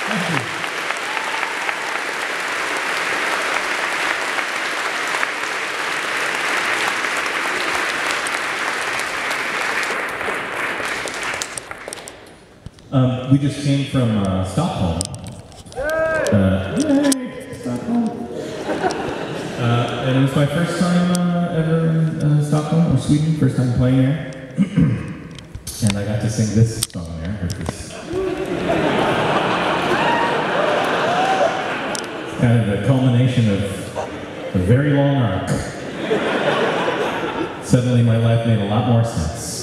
We just came from Stockholm. Yay! Stockholm. And it was my first time ever in Stockholm or Sweden, first time playing there. And I got to sing this song there, which is kind of the culmination of a very long arc. Suddenly my life made a lot more sense.